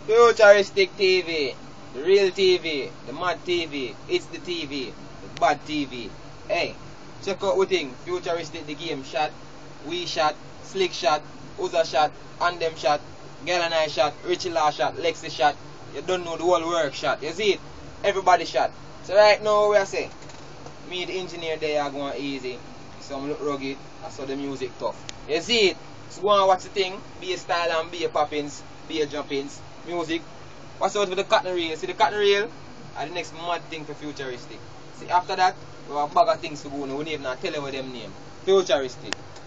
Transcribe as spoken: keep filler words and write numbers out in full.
Futuristik T V, the real T V, the mad T V, it's the T V, the bad T V. Hey, check out what thing, Futuristik the game shot, we shot, Slick shot, Uza shot, Andem shot, Girl and I shot, Richie Law shot, Lexi shot. You don't know the whole work shot, you see it? Everybody shot. So right now we are saying, me the engineer there are going easy, some look rugged, I saw the music tough. You see it? So go and watch the thing, be a style and be a poppins, be a jumpins, music. Watch out for the cotton reel. See the cotton reel? Are the next mad thing for Futuristik. See after that, we have a bag of things to go, we don't even tell you what them name. Futuristik.